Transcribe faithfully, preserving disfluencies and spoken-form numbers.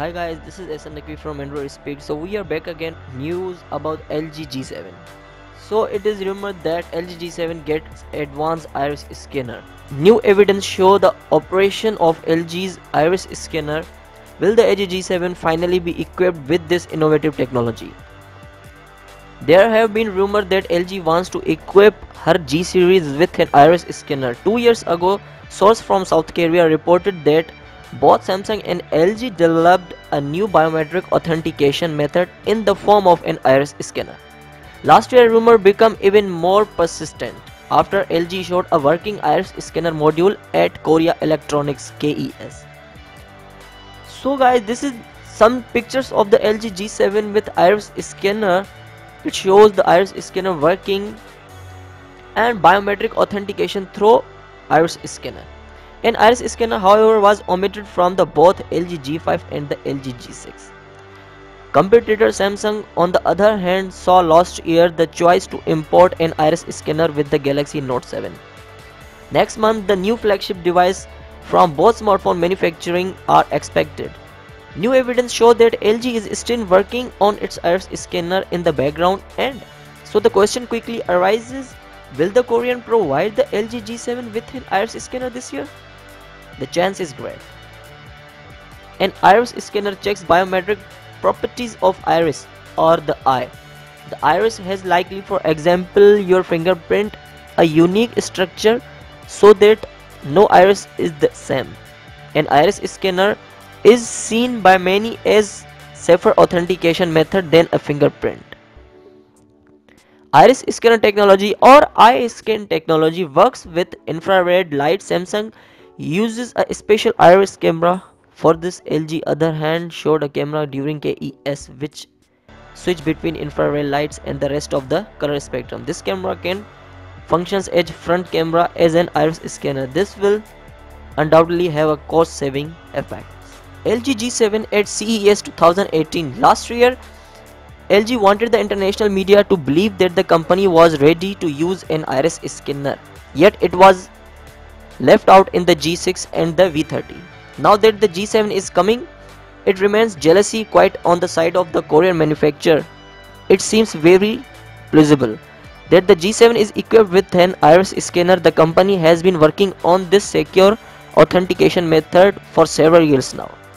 Hi guys, this is S N from Android Speed. So we are back again. News about L G G seven. So it is rumored that L G G seven gets advanced iris scanner. New evidence show the operation of L G's iris scanner. Will the L G G seven finally be equipped with this innovative technology? There have been rumors that L G wants to equip her G series with an iris scanner. Two years ago, source from South Korea reported that both Samsung and L G developed a new biometric authentication method in the form of an iris scanner. Last year, rumor became even more persistent after L G showed a working iris scanner module at Korea Electronics K E S. So guys, this is some pictures of the L G G seven with iris scanner. It shows the iris scanner working and biometric authentication through iris scanner. An iris scanner, however, was omitted from the both L G G five and the L G G six. Competitor Samsung, on the other hand, saw last year the choice to import an iris scanner with the Galaxy Note seven. Next month, the new flagship device from both smartphone manufacturing are expected. New evidence show that L G is still working on its iris scanner in the background, and so the question quickly arises, will the Korean provide the L G G seven with an iris scanner this year? The chance is great. An iris scanner checks biometric properties of iris or the eye. The iris has likely, for example, your fingerprint, a unique structure so that no iris is the same. An iris scanner is seen by many as safer authentication method than a fingerprint. Iris scanner technology or eye scan technology works with infrared light. Samsung uses a special iris camera for this. L G other hand showed a camera during K E S which switch between infrared lights and the rest of the color spectrum. This camera can functions as front camera as an iris scanner. This will undoubtedly have a cost saving effect. L G G seven at C E S twenty eighteen. Last year, L G wanted the international media to believe that the company was ready to use an iris scanner, yet it was left out in the G six and the V thirty. Now that the G seven is coming, it remains jealousy quite on the side of the Korean manufacturer. It seems very plausible that the G seven is equipped with an iris scanner. The company has been working on this secure authentication method for several years now.